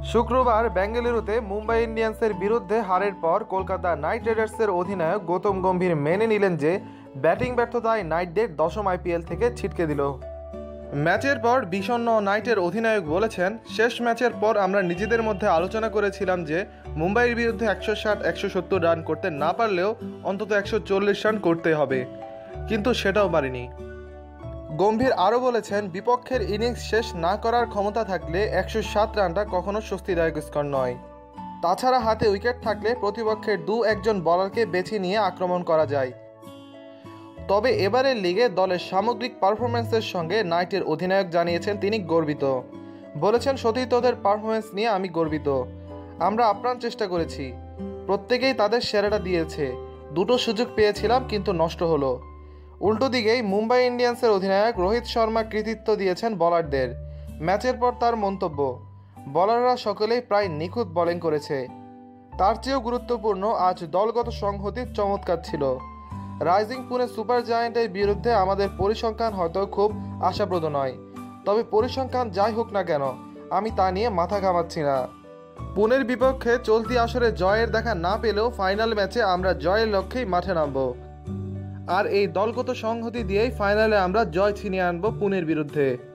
শুক্রবার বেঙ্গালুরুতে মুম্বাই ইন্ডিয়ান্সের বিরুদ্ধে হারের পর কলকাতা নাইট রাইডার্সের অধিনায়ক গৌতম গম্ভীর মেনে নিলেন যে ব্যাটিং ব্যর্থতায় নাইটদের দশম আইপিএল থেকে ছিটকে দিল। ম্যাচের পর বিষণ্ণ নাইটের অধিনায়ক বলেছেন, শেষ ম্যাচের পর আমরা নিজেদের মধ্যে আলোচনা করেছিলাম যে মুম্বাইয়ের বিরুদ্ধে 160-170 রান করতে না পারলেও অন্তত 140 রান করতে হবে, কিন্তু সেটাও পারিনি। গম্ভীর আরও বলেছেন, বিপক্ষের ইনিংস শেষ না করার ক্ষমতা থাকলে 107 রানটা কখনো স্বস্তিদায়ক স্কোর নয়। তাছাড়া হাতে উইকেট থাকলে প্রতিপক্ষের একজন বোলারকে বেছে নিয়ে আক্রমণ করা যায়। তবে এবারের লিগে দলের সামগ্রিক পারফরম্যান্সের সঙ্গে নাইটের অধিনায়ক জানিয়েছেন তিনি গর্বিত। বলেছেন, সতীর্থদের পারফরম্যান্স নিয়ে আমি গর্বিত। আমরা আপ্রাণ চেষ্টা করেছি, প্রত্যেকেই তাদের সেরাটা দিয়েছে। দুটো সুযোগ পেয়েছিলাম কিন্তু নষ্ট হলো। উল্টো দিকেই মুম্বাই ইন্ডিয়ান্সের অধিনায়ক রোহিত শর্মা কৃতিত্ব দিয়েছেন বোলারদের। ম্যাচের পর তার মন্তব্য, বোলাররা সকলেই প্রায় নিখুঁত বোলিং করেছে। তার চেয়েও গুরুত্বপূর্ণ, আজ দলগত সংহতি চমৎকার ছিল। রাইজিং পুনে সুপার জায়ান্টের বিরুদ্ধে আমাদের পরিসংখ্যান হয়তো খুব আশাপ্রদ নয়, তবে পরিসংখ্যান যাই হোক না কেন আমি তা নিয়ে মাথা ঘামাচ্ছি না। পুনের বিপক্ষে চলতি আসরে জয়ের দেখা না পেলেও ফাইনাল ম্যাচে আমরা জয়ের লক্ষ্যেই মাঠে নামব, আর এই দলগত সংহতি দিয়েই ফাইনালে আমরা জয় ছিনিয়ে আনব পুনের বিরুদ্ধে।